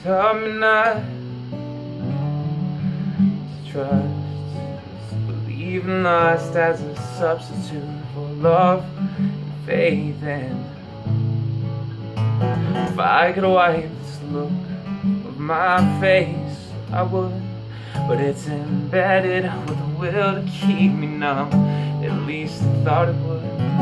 taught me not to trust, to believe in lust as a substitute for love and faith. And if I could wipe this look of my face, I would, but it's embedded with a will to keep me numb. At least I thought it would.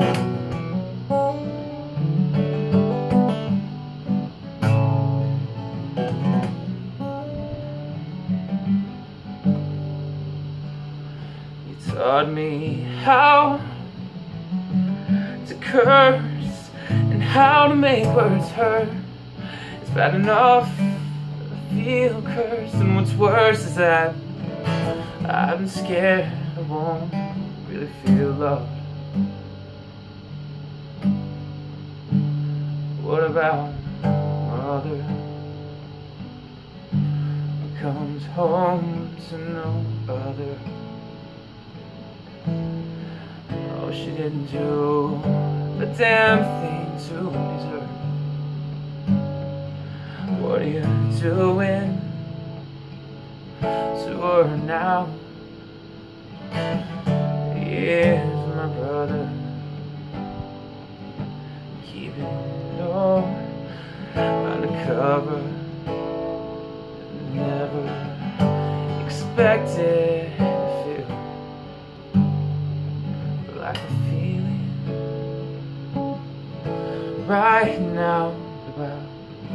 You taught me how to curse and how to make words hurt. It's bad enough to feel cursed, and what's worse is that I've been scared I won't really feel loved. What about mother who comes home to no other? Oh, she didn't do a damn thing to deserve. What are you doing to her now? Here's my brother, keeping it all undercover. Never expected to feel like a feeling right now about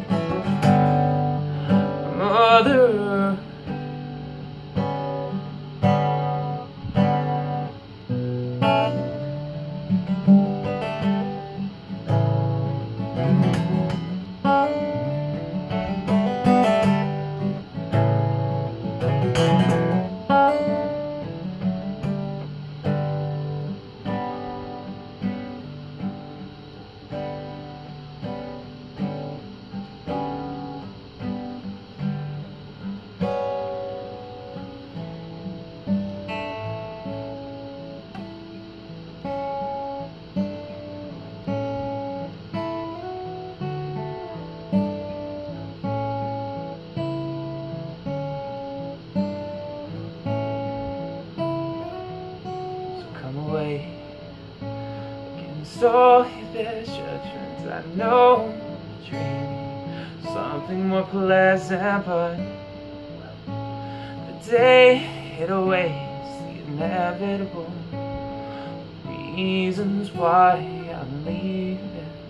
my mother. Away against all their judgments. I know you're dreaming something more pleasant, but the day it awaits the inevitable reasons why I'm leaving.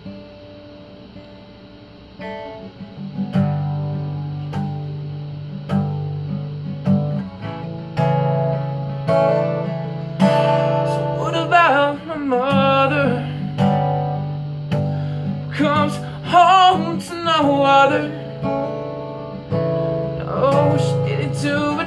My mother comes home to no other. No, she didn't do